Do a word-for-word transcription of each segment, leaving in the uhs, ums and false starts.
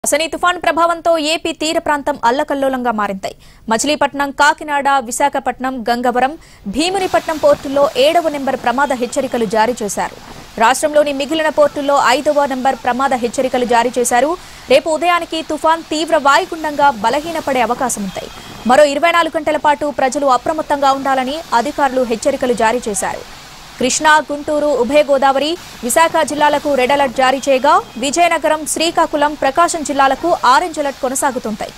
అసనీ తుఫాన్ ప్రభావంతో ఏపీ తీర ప్రాంతం అల్లకల్లోలంగా మారింది. మచిలీపట్నం, కాకినాడ, విశాఖపట్నం, గంగవరం, భీమునిపట్నం పోర్టుల్లో ఏడవ నెంబర్ ప్రమాద హెచ్చరికలు జారీ చేశారు. రాష్ట్రంలోని మిగిలిన పోర్టుల్లో ఐదవ నెంబర్ ప్రమాద హెచ్చరికలు జారీ చేశారు. రేపు ఉదయానికి తుఫాన్ తీవ్ర వాయుగుండంగా బలహీనపడే అవకాశం ఉంది. మరో ఇరవై నాలుగు గంటల పాటు ప్రజలు అప్రమత్తంగా ఉండాలని అధికారులు హెచ్చరికలు జారీ చేశారు. కృష్ణా, గుంటూరు, ఉభయ గోదావరి, విశాఖ జిల్లాలకు రెడ్ అలర్ట్ జారీ చేయగా విజయనగరం, శ్రీకాకుళం, ప్రకాశం జిల్లాలకు ఆరెంజ్ అలర్ట్ కొనసాగుతుంటాయి.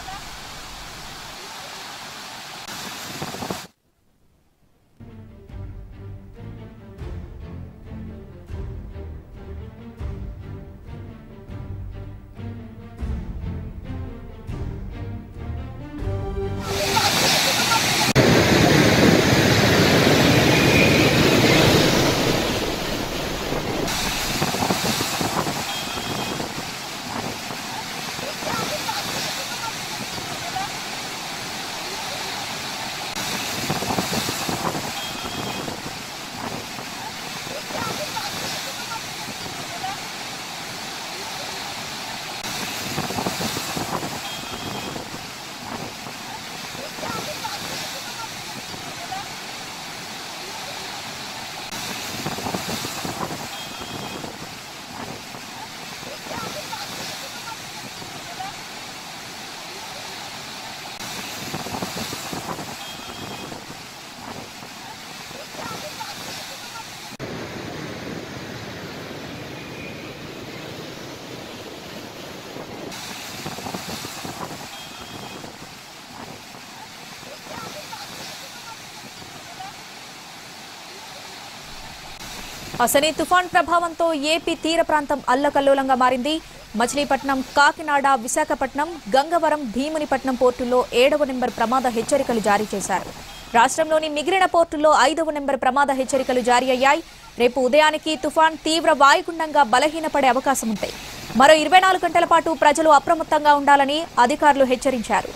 అసనీ తుఫాన్ ప్రభావంతో ఏపీ తీర ప్రాంతం అల్లకల్లోలంగా మారింది. మచిలీపట్నం, కాకినాడ, విశాఖపట్నం, గంగవరం, భీమునిపట్నం పోర్టుల్లో ఏడవ నెంబర్ ప్రమాద హెచ్చరికలు జారీ చేశారు. రాష్ట్రంలోని మిగిలిన పోర్టుల్లో ఐదవ నెంబర్ ప్రమాద హెచ్చరికలు జారీ అయ్యాయి. రేపు ఉదయానికి తుఫాన్ తీవ్ర వాయుగుండంగా బలహీనపడే అవకాశం ఉంది. మరో ఇరవై నాలుగు గంటల పాటు ప్రజలు అప్రమత్తంగా ఉండాలని అధికారులు హెచ్చరించారు.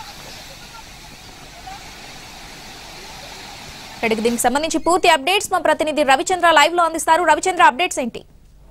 దీనికి సంబంధించి పూర్తి అప్డేట్స్ మా ప్రతినిధి రవిచంద్ర లైవ్ లో అందిస్తారు. రవిచంద్ర, అప్డేట్స్ ఏంటి?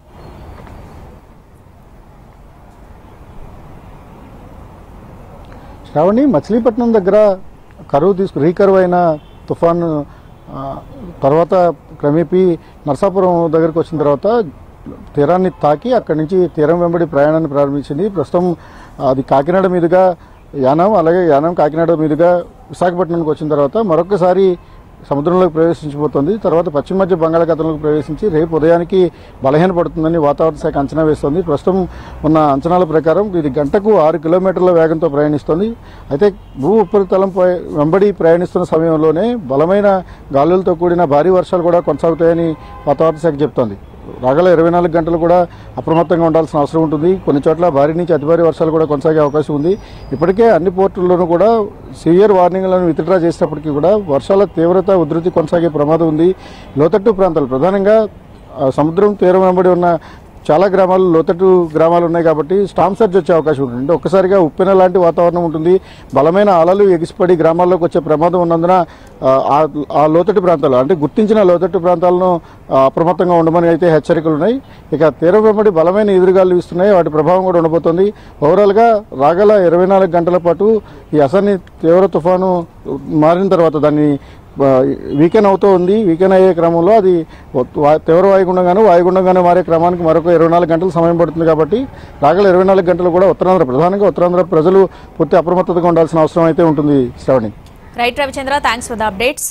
శ్రావణి, మచిలీపట్నం దగ్గర కరువు తీసుకు రీకరువు అయిన తుఫాను తర్వాత క్రమేపీ నరసాపురం దగ్గరకు వచ్చిన తర్వాత తీరాన్ని తాకి అక్కడి నుంచి తీరం వెంబడి ప్రయాణాన్ని ప్రారంభించింది. ప్రస్తుతం అది కాకినాడ మీదుగా యానం, అలాగే యానం కాకినాడ మీదుగా విశాఖపట్నానికి వచ్చిన తర్వాత మరొకసారి సముద్రంలోకి ప్రవేశించబోతోంది. తర్వాత పశ్చిమ మధ్య బంగాళాఖాతంలోకి ప్రవేశించి రేపు ఉదయానికి బలహీనపడుతుందని వాతావరణ శాఖ అంచనా వేస్తోంది. ప్రస్తుతం ఉన్న అంచనాల ప్రకారం ఇది గంటకు ఆరు కిలోమీటర్ల వేగంతో ప్రయాణిస్తోంది. అయితే భూ ఉపరితలంపై వెంబడి ప్రయాణిస్తున్న సమయంలోనే బలమైన గాలులతో కూడిన భారీ వర్షాలు కూడా కొనసాగుతాయని వాతావరణ శాఖ చెబుతోంది. రాగల ఇరవై నాలుగు గంటలు కూడా అప్రమత్తంగా ఉండాల్సిన అవసరం ఉంటుంది. కొన్ని చోట్ల భారీ నుంచి అతి భారీ వర్షాలు కూడా కొనసాగే అవకాశం ఉంది. ఇప్పటికే అన్ని పోర్టుల్లోనూ కూడా సివియర్ వార్నింగ్లను విత్డ్రా చేసినప్పటికీ కూడా వర్షాల తీవ్రత, ఉధృతి కొనసాగే ప్రమాదం ఉంది. లోతట్టు ప్రాంతాలు ప్రధానంగా సముద్రం తీరం వెంబడి ఉన్న చాలా గ్రామాలు లోతట్టు గ్రామాలు ఉన్నాయి కాబట్టి స్టామ్ సర్జ్ వచ్చే అవకాశం ఉంటుంది. అంటే ఒక్కసారిగా ఉప్పెన లాంటి వాతావరణం ఉంటుంది. బలమైన అలలు ఎగిసిపడి గ్రామాల్లోకి వచ్చే ప్రమాదం ఉన్నందున ఆ లోతట్టు ప్రాంతాలు అంటే గుర్తించిన లోతట్టు ప్రాంతాలను అప్రమత్తంగా ఉండమని అయితే హెచ్చరికలు ఉన్నాయి. ఇక తీరం వెంబడి బలమైన ఎదురుగాలు వీస్తున్నాయి. వాటి ప్రభావం కూడా ఉండబోతోంది. ఓవరాల్గా రాగల ఇరవై నాలుగు గంటల పాటు ఈ అసనీ తీవ్ర తుఫాను మారిన తర్వాత దాన్ని వీకెండ్ అవుతూ ఉంది. వీకెండ్ అయ్యే క్రమంలో అది తీవ్ర వాయుగుండంగాను వాయుగుండంగానే మారే క్రమానికి మరొక ఇరవై నాలుగు గంటలు సమయం పడుతుంది. కాబట్టి రాగల ఇరవై నాలుగు గంటలు కూడా ఉత్తరాంధ్ర ప్రధానంగా ఉత్తరాంధ్ర ప్రజలు పూర్తి అప్రమత్తతగా ఉండాల్సిన అవసరం అయితే ఉంటుంది. Shravani. Right Ravichandra, thanks for the updates.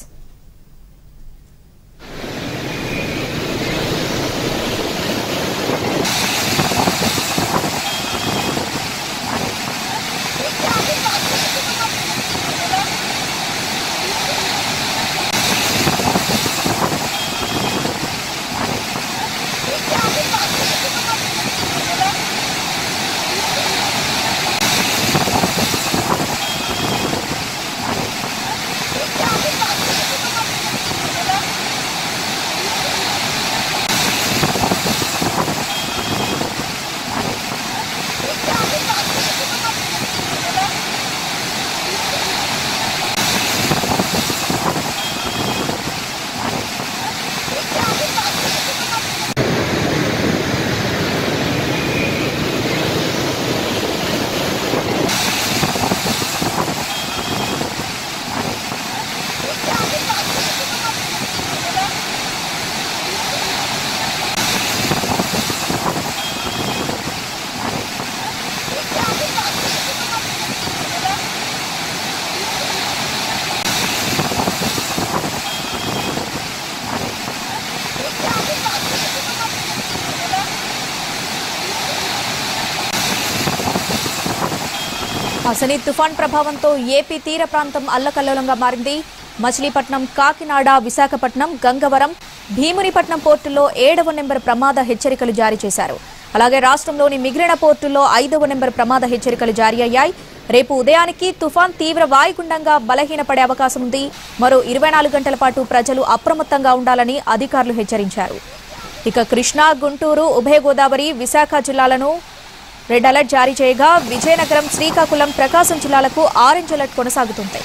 Asani తుఫాన్ ప్రభావంతో ఏపీ తీర ప్రాంతం అల్లకల్లోలంగా మారింది. మచిలీపట్నం, కాకినాడ, విశాఖపట్నం, గంగవరం, భీమునిపట్నం పోర్టుల్లో ఏడవ నెంబర్ ప్రమాద హెచ్చరికలు జారీ చేశారు. అలాగే రాష్ట్రంలోని మిగిలిన పోర్టుల్లో ఐదవ నెంబర్ ప్రమాద హెచ్చరికలు జారీ అయ్యాయి. రేపు ఉదయానికి తుఫాన్ తీవ్ర వాయుగుండంగా బలహీనపడే అవకాశం ఉంది. మరో ఇరవై నాలుగు గంటల పాటు ప్రజలు అప్రమత్తంగా ఉండాలని అధికారులు హెచ్చరించారు. ఇక కృష్ణా, గుంటూరు, ఉభయ గోదావరి, విశాఖ జిల్లాలను రెడ్ అలర్ట్ జారీ చేయగా విజయనగరం, శ్రీకాకుళం, ప్రకాశం జిల్లాలకు ఆరెంజ్ అలర్ట్ కొనసాగుతుంది.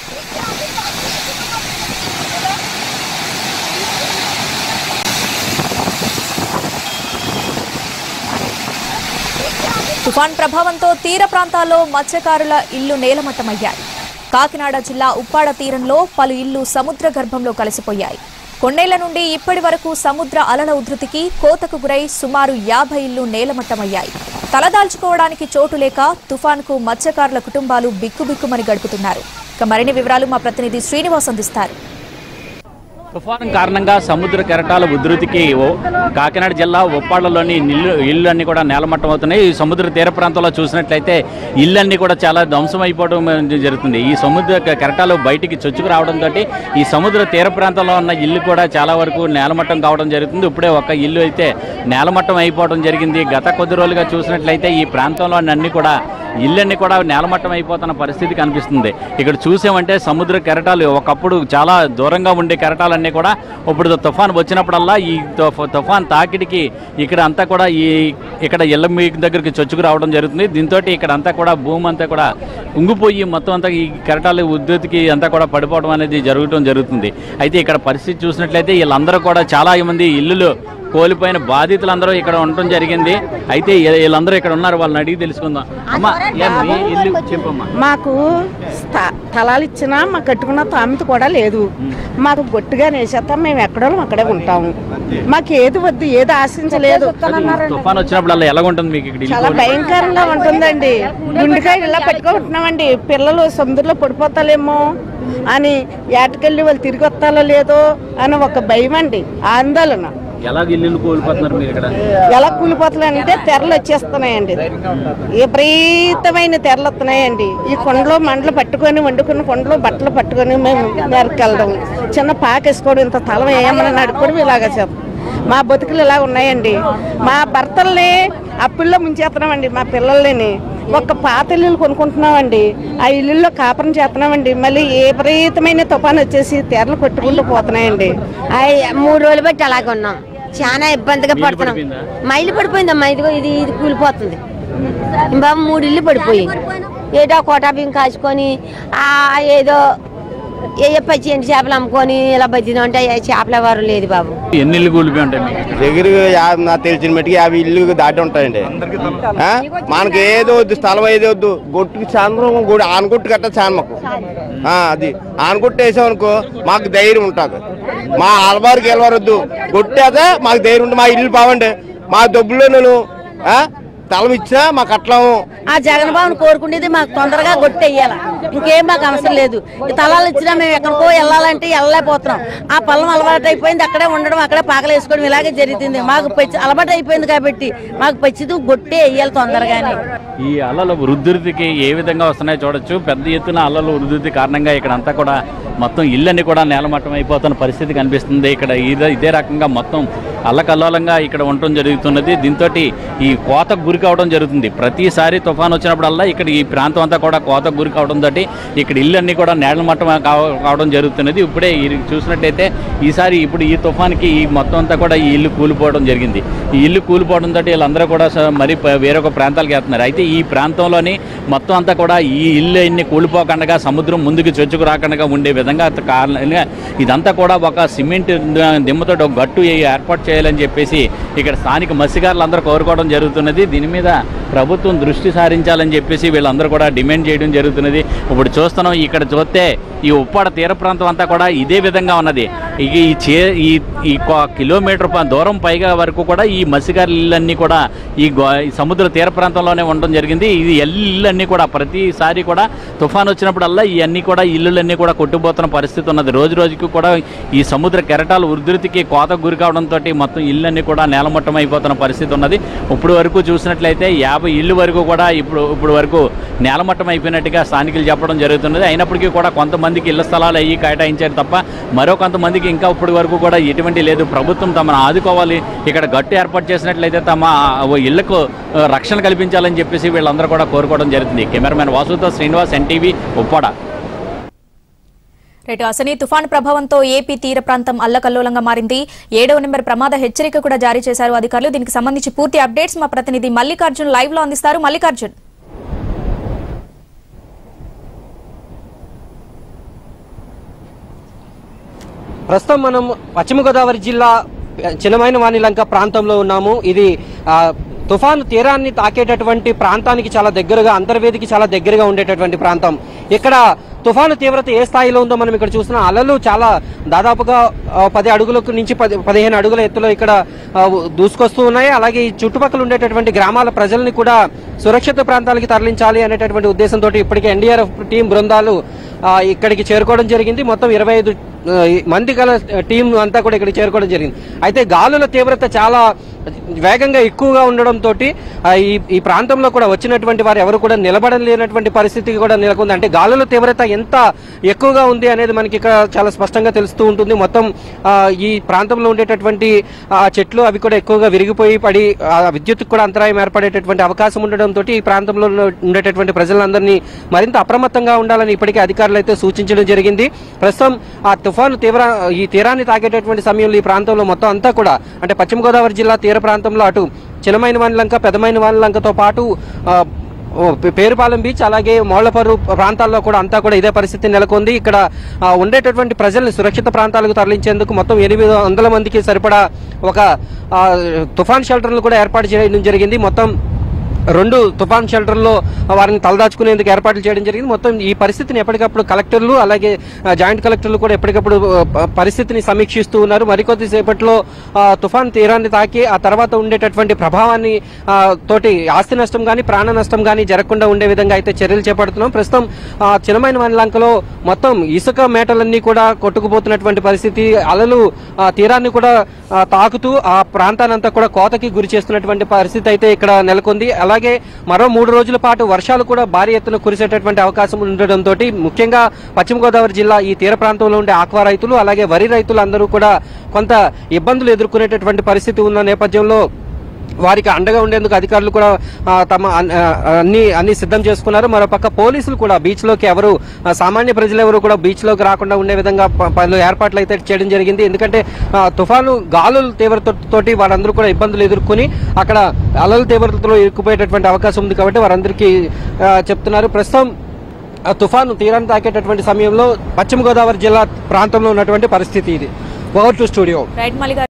తుఫాన్ ప్రభావంతో తీర ప్రాంతాల్లో మత్స్యకారుల ఇళ్లు నేలమట్టమయ్యాయి. కాకినాడ జిల్లా ఉప్పాడ తీరంలో పలు ఇళ్లు సముద్ర గర్భంలో కలిసిపోయాయి. కొన్నేళ్ల నుండి ఇప్పటి వరకు సముద్ర అలల ఉధృతికి కోతకు గురై సుమారు యాభై ఇళ్లు నేలమట్టమయ్యాయి. తలదాల్చుకోవడానికి చోటు లేక తుఫాన్కు మత్స్యకారుల కుటుంబాలు బిక్కుబిక్కుమని గడుపుతున్నారు. ఇక మరిన్ని వివరాలు మా ప్రతినిధి శ్రీనివాస్ అందిస్తారు. తుఫాను కారణంగా సముద్ర కెరటాల ఉధృతికి కాకినాడ జిల్లా ఉప్పాడలోని ఇల్లు ఇళ్ళన్నీ కూడా నేలమట్టం అవుతున్నాయి. ఈ సముద్ర తీర ప్రాంతంలో చూసినట్లయితే ఇళ్ళన్నీ కూడా చాలా ధ్వంసం అయిపోవడం జరుగుతుంది. ఈ సముద్ర కెరటాలు బయటికి చొచ్చుకు రావడంతో ఈ సముద్ర తీర ప్రాంతంలో ఉన్న ఇల్లు కూడా చాలా వరకు నేలమట్టం కావడం జరుగుతుంది. ఇప్పుడే ఒక ఇల్లు అయితే నేలమట్టం అయిపోవడం జరిగింది. గత కొద్ది రోజులుగా చూసినట్లయితే ఈ ప్రాంతంలో అన్ని కూడా ఇళ్ళన్నీ కూడా నేలమట్టం అయిపోతున్న పరిస్థితి కనిపిస్తుంది. ఇక్కడ చూసామంటే సముద్ర కెరటాలు ఒకప్పుడు చాలా దూరంగా ఉండే కెరటాలన్నీ కూడా ఇప్పుడు తుఫాన్ వచ్చినప్పుడల్లా ఈ తుఫాన్ తాకిడికి ఇక్కడ అంతా కూడా ఈ ఇక్కడ ఇళ్ళ మీ దగ్గరికి చొచ్చుకు రావడం జరుగుతుంది. దీంతో ఇక్కడ అంతా కూడా భూమి అంతా కూడా ఉంగిపోయి మొత్తం అంతా ఈ కెరటాల ఉద్ధృతికి అంతా కూడా పడిపోవడం అనేది జరగడం జరుగుతుంది. అయితే ఇక్కడ పరిస్థితి చూసినట్లయితే వీళ్ళందరూ కూడా చాలా మంది ఇల్లులు కోల్పోయిన బాధితులందరూ ఇక్కడ ఉండటం జరిగింది. అయితే వీళ్ళందరూ ఇక్కడ ఉన్నారు, వాళ్ళని అడిగి తెలుసుకుందాం. అమ్మా, ఇల్లు చెప్పమ్మా. మాకు స్థలాలు ఇచ్చినా మాకు కట్టుకున్న తామిత కూడా లేదు. మాకు గొట్టుగా నేసేస్తాం, మేము ఎక్కడో అక్కడే ఉంటాము. మాకు ఏది వద్దు, ఏది ఆశించలేదు. తుఫాన్ వచ్చినప్పుడు అలా ఎలా ఉంటుంది మీకు? ఇక్కడ చాలా భయంకరంగా ఉంటుందండి. గుండెకాయ ఇలా పెట్టుకుంటున్నామండి. పిల్లలు సముద్రంలో పడిపోతాలేమో అని, ఏటకెళ్ళి వాళ్ళు తిరిగి వస్తాలో లేదో అని ఒక భయం అండి, ఆందోళన. ఎలా ఇల్లు కోల్పోతున్నారు మీరు ఇక్కడ? ఎలా కూలిపోతున్నాయంటే తెరలు వచ్చేస్తున్నాయండి, విపరీతమైన తెరలు వస్తున్నాయండి. ఈ కొండలో మండలు పట్టుకొని వండుకున్న కొండలో బట్టలు పట్టుకొని మేము నెరకెళ్ళడం, చిన్న పాకేసుకోవడం, ఇంత తలం ఏమన్నా నడుపుకోవడం ఇలాగ చేస్తాం. మా బతుకులు ఇలా ఉన్నాయండి. మా భర్తల్ని అప్పుల్లో ముంచేస్తున్నామండి, మా పిల్లల్ని ఒక పాత ఇల్లు కొనుక్కుంటున్నామండి. ఆ ఇల్లుల్లో కాపురం చేస్తున్నామండి. మళ్ళీ విపరీతమైన తుఫాను వచ్చేసి తెరలు కొట్టుకుంటూ పోతున్నాయండి. మూడు రోజులు బట్టి అలాగే ఉన్నాం, చాలా ఇబ్బందిగా పడుతున్నాం. మా ఇల్లు పడిపోయిందమ్మా, ఇదిగో ఇది ఇది కూలిపోతుంది. బాబు మూడు ఇల్లు పడిపోయి ఏదో కోటా బియ్యం కాచుకొని ఆ ఏదో ఏ పచ్చి ఎండి చేపలు అమ్ముకొని ఇలా బతికినా ఉంటే చేపలు ఎవరు లేదు బాబు. ఎన్ని ఇల్లు కూలిపోయి ఉంటాయి దగ్గర? నాకు తెలిసిన మట్టుకి యాభై ఇల్లు దాటి ఉంటాయండి. మనకి ఏదో వద్దు, స్థలం ఏదో వద్దు, గొట్టుకి చాంద్రం గుడి ఆనగొట్టు కట్ట చాన్ మాకు. అది ఆనగొట్టు వేసామనుకో మాకు ధైర్యం ఉంటుంది. మా అలవారికి వెళ్ళవరొద్దు, గొట్టేదే మాకు ధైర్యం ఉంటుంది. మా ఇల్లు బాగుండే, మా డబ్బుల్లో నేను తలం ఇచ్చినా మాకు అట్లా. ఆ జగన్ బాబుని కోరుకునేది మాకు తొందరగా గొట్టెయ్యాల, ఇంకేం మాకు అవసరం లేదు. ఈ తలాలు ఇచ్చినా మేము ఎక్కడికో వెళ్ళాలంటే వెళ్ళలేకపోతున్నాం. ఆ పొలం అలవాటు అయిపోయింది, అక్కడే ఉండడం, అక్కడే పాకలు వేసుకోవడం ఇలాగే జరుగుతుంది. మాకు పచ్చి అలవాటు అయిపోయింది కాబట్టి మాకు పచ్చిది గొట్టే వేయాలి తొందరగానే. ఈ అలల వృద్ధికి ఏ విధంగా వస్తున్నాయో చూడొచ్చు. పెద్ద ఎత్తున అలల వృద్ధి కారణంగా ఇక్కడ అంతా కూడా మొత్తం ఇళ్ళన్నీ కూడా నేలమట్టం అయిపోతున్న పరిస్థితి కనిపిస్తుంది. ఇక్కడ ఇదే ఇదే రకంగా మొత్తం అల్లకల్లోలంగా ఇక్కడ ఉండటం జరుగుతున్నది. దీంతో ఈ కోతకు గురి కావడం జరుగుతుంది. ప్రతిసారి తుఫాన్ వచ్చినప్పుడల్లా ఇక్కడ ఈ ప్రాంతం అంతా కూడా కోతకు గురి కావడంతో ఇక్కడ ఇళ్ళన్నీ కూడా నేలమట్టం కావడం జరుగుతున్నది. ఇప్పుడే చూసినట్టయితే ఈసారి ఇప్పుడు ఈ తుఫాన్కి ఈ మొత్తం అంతా కూడా ఈ ఇల్లు కూలిపోవడం జరిగింది. ఈ ఇల్లు కూలిపోవడంతో వీళ్ళందరూ కూడా మరి వేరొక ప్రాంతాలకు వెళ్తున్నారు. అయితే ఈ ప్రాంతంలోని మొత్తం అంతా కూడా ఈ ఇల్లు అన్ని కూలిపోకుండా సముద్రం ముందుకు చొచ్చుకు రాకుండా ఉండే విధంగా కారణంగా ఇదంతా కూడా ఒక సిమెంట్ దిమ్మతో ఒక గట్టు ఏర్పాటు చేయాలని చెప్పేసి ఇక్కడ స్థానిక మత్స్యకారులు అందరూ కోరుకోవడం జరుగుతున్నది. దీని మీద ప్రభుత్వం దృష్టి సారించాలని చెప్పేసి వీళ్ళందరూ కూడా డిమాండ్ చేయడం జరుగుతున్నది. ఇప్పుడు చూస్తున్నాం, ఇక్కడ చూస్తే ఈ ఉప్పాడ తీర ప్రాంతం అంతా కూడా ఇదే విధంగా ఉన్నది. ఈ చే ఈ కిలోమీటర్ దూరం పైగా వరకు కూడా ఈ మత్స్యకారుల ఇళ్ళన్నీ కూడా ఈ సముద్ర తీర ప్రాంతంలోనే ఉండడం జరిగింది. ఇది ఇళ్ళన్నీ కూడా ప్రతిసారి కూడా తుఫాన్ వచ్చినప్పుడల్లా ఇవన్నీ కూడా ఇళ్ళన్నీ కూడా కొట్టుబో అయిపోతున్న పరిస్థితి ఉన్నది. రోజు రోజుకి కూడా ఈ సముద్ర కెరటాలు ఉధృతికి కోత గురి కావడంతో మొత్తం ఇళ్ళన్నీ కూడా నేలమట్టం అయిపోతున్న పరిస్థితి ఉన్నది. ఇప్పుడు వరకు చూసినట్లయితే యాభై ఇళ్ళు వరకు కూడా ఇప్పుడు ఇప్పుడు వరకు నేలమట్టం అయిపోయినట్టుగా స్థానికులు చెప్పడం జరుగుతున్నది. అయినప్పటికీ కూడా కొంతమందికి ఇళ్ల స్థలాలు అయ్యి కేటాయించారు తప్ప మరో కొంతమందికి ఇంకా ఇప్పటి వరకు కూడా ఎటువంటి లేదు. ప్రభుత్వం తమను ఆదుకోవాలి, ఇక్కడ గట్టు ఏర్పాటు చేసినట్లయితే తమ ఇళ్లకు రక్షణ కల్పించాలని చెప్పేసి వీళ్ళందరూ కూడా కోరుకోవడం జరుగుతుంది. కెమెరామెన్ వాసుతో శ్రీనివాస్, ఎన్టీవీ, ఉప్పాడ. రైట్, అసనీ తుఫాను ప్రభావంతో ఏపీ తీర ప్రాంతం అల్లకల్లోలంగా మారింది. ఏడవ నెంబర్ ప్రమాద హెచ్చరిక కూడా జారీ చేశారు అధికారులు. దీనికి సంబంధించి పూర్తి అప్డేట్స్ మా ప్రతినిధి మల్లికార్జున్ లైవ్ లో అందిస్తారు. మల్లికార్జున్, ప్రస్తుతం మనం పశ్చిమ గోదావరి జిల్లా చిన్నమైన వాణిలంక ప్రాంతంలో ఉన్నాము. ఇది తుఫాను తీరాన్ని తాకేటటువంటి ప్రాంతానికి చాలా దగ్గరగా, అంతర్వేదికి చాలా దగ్గరగా ఉండేటటువంటి ప్రాంతం. ఇక్కడ తుఫాను తీవ్రత ఏ స్థాయిలో ఉందో మనం ఇక్కడ చూసిన అలలు చాలా దాదాపుగా పది అడుగులకు నుంచి పది పదిహేను అడుగుల ఎత్తులో ఇక్కడ దూసుకొస్తూ ఉన్నాయి. అలాగే ఈ చుట్టుపక్కల ఉండేటటువంటి గ్రామాల ప్రజల్ని కూడా సురక్షిత ప్రాంతాలకి తరలించాలి అనేటటువంటి ఉద్దేశంతో ఇప్పటికే ఎన్డీఆర్ఎఫ్ టీం బృందాలు ఇక్కడికి చేరుకోవడం జరిగింది. మొత్తం ఇరవై ఐదు మంది గల టీం అంతా కూడా ఇక్కడికి చేరుకోవడం జరిగింది. అయితే గాలుల తీవ్రత చాలా వేగంగా ఎక్కువగా ఉండడంతో ఈ ఈ ప్రాంతంలో కూడా వచ్చినటువంటి వారు ఎవరు కూడా నిలబడలేనటువంటి పరిస్థితి కూడా నెలకొంది. అంటే గాలుల తీవ్రత ఎంత ఎక్కువగా ఉంది అనేది మనకి ఇక్కడ చాలా స్పష్టంగా తెలుస్తూ ఉంటుంది. మొత్తం ఈ ప్రాంతంలో ఉండేటటువంటి చెట్లు అవి కూడా ఎక్కువగా విరిగిపోయి పడి విద్యుత్ కూడా అంతరాయం ఏర్పడేటటువంటి అవకాశం ఉండడంతో ఈ ప్రాంతంలో ఉండేటటువంటి ప్రజలందరినీ మరింత అప్రమత్తంగా ఉండాలని ఇప్పటికే అధికారులు అయితే సూచించడం జరిగింది. ప్రస్తుతం ఆ తుఫాను తీవ్ర ఈ తీరాన్ని తాకేటటువంటి సమయంలో ఈ ప్రాంతంలో మొత్తం అంతా కూడా అంటే పశ్చిమ గోదావరి జిల్లా తీర ప్రాంతంలో అటు చిన్నమైన వానిలంక, పెద్దమైన వానిలంకతో పాటు పేరుపాలెం బీచ్ అలాగే మోళ్లపర్రు ప్రాంతాల్లో కూడా అంతా కూడా ఇదే పరిస్థితి నెలకొంది. ఇక్కడ ఉండేటటువంటి ప్రజల్ని సురక్షిత ప్రాంతాలకు తరలించేందుకు మొత్తం ఎనిమిది వందల మందికి సరిపడా ఒక తుఫాన్ షెల్టర్లు కూడా ఏర్పాటు చేయడం జరిగింది. మొత్తం రెండు తుఫాన్ షెల్టర్లో వారిని తలదాచుకునేందుకు ఏర్పాట్లు చేయడం జరిగింది. మొత్తం ఈ పరిస్థితిని ఎప్పటికప్పుడు కలెక్టర్లు అలాగే జాయింట్ కలెక్టర్లు కూడా ఎప్పటికప్పుడు పరిస్థితిని సమీక్షిస్తూ ఉన్నారు. మరికొద్ది సేపట్లో తుఫాన్ తీరాన్ని తాకి ఆ తర్వాత ఉండేటటువంటి ప్రభావాన్ని తోటి ఆస్తి నష్టం కానీ ప్రాణ నష్టం కానీ జరగకుండా ఉండే విధంగా అయితే చర్యలు చేపడుతున్నాం. ప్రస్తుతం చిన్నమైన వానిలంకలో మొత్తం ఇసుక మేటలన్నీ కూడా కొట్టుకుపోతున్నటువంటి పరిస్థితి, అలలు తీరాన్ని కూడా తాకుతూ ఆ ప్రాంతానంతా కూడా కోతకి గురి చేస్తున్నటువంటి పరిస్థితి అయితే ఇక్కడ నెలకొంది. అలాగే మరో మూడు రోజుల పాటు వర్షాలు కూడా భారీ ఎత్తున కురిసేటటువంటి అవకాశం ఉండడంతో ముఖ్యంగా పశ్చిమ గోదావరి జిల్లా ఈ తీర ప్రాంతంలో ఉండే ఆక్వా రైతులు అలాగే వరి రైతులు అందరూ కూడా కొంత ఇబ్బందులు ఎదుర్కొనేటటువంటి పరిస్థితి ఉన్న నేపథ్యంలో వారికి అండగా ఉండేందుకు అధికారులు కూడా తమ అన్ని అన్ని సిద్ధం చేసుకున్నారు. మరోపక్క పోలీసులు కూడా బీచ్ లోకి ఎవరు సామాన్య ప్రజలు ఎవరు కూడా బీచ్ లోకి రాకుండా ఉండే విధంగా పలు ఏర్పాట్లు అయితే చేయడం జరిగింది. ఎందుకంటే తుఫాను గాలుల తీవ్రతతోటి వారందరూ కూడా ఇబ్బందులు ఎదుర్కొని అక్కడ అలల తీవ్రతలో ఇరుక్కుపోయేటటువంటి అవకాశం ఉంది కాబట్టి వారందరికీ చెప్తున్నారు. ప్రస్తుతం తుఫాను తీరాన్ని తాకేటటువంటి సమయంలో పశ్చిమ గోదావరి జిల్లా ప్రాంతంలో ఉన్నటువంటి పరిస్థితి ఇది. Over to studio.